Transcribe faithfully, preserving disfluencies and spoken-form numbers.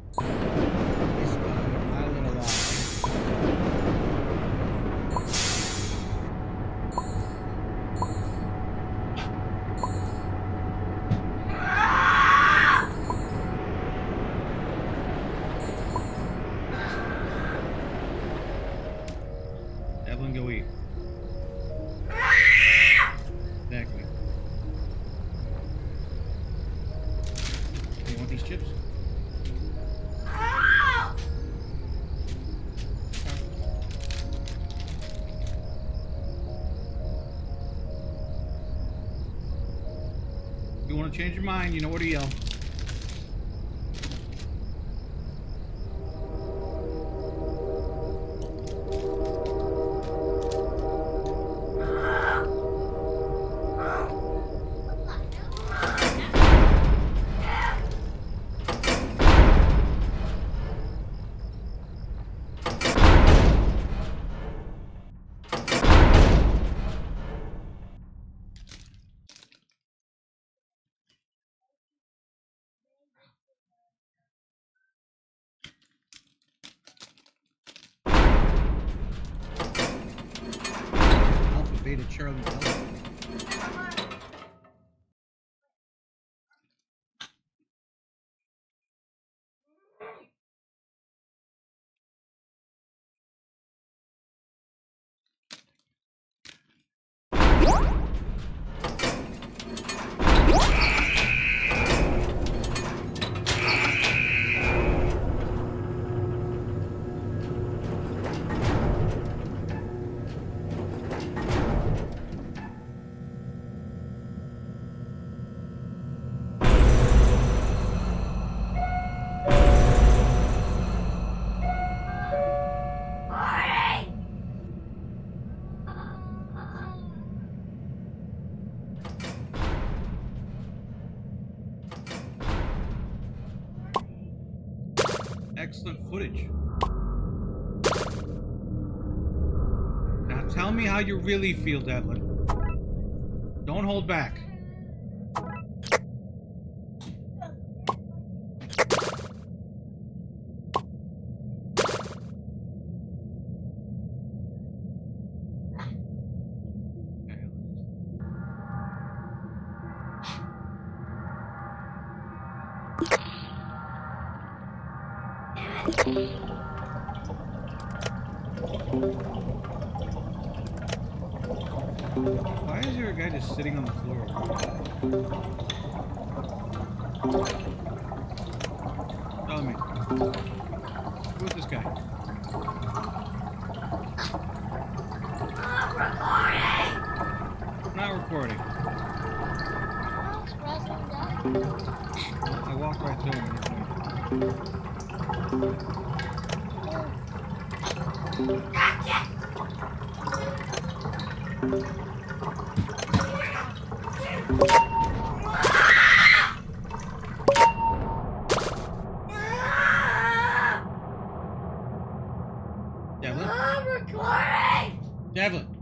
This one, not a little while. Evelyn, go eat. Exactly. You want these chips? If you want to change your mind, you know where to yell. Alpha, Beta, Charlie, Delta. Excellent footage. Now tell me how you really feel, Devlin. Don't hold back. Why is there a guy just sitting on the floor? Tell me. Who is this guy? I'm not recording. I walked right to him. Devlin? I'm recording! Devlin!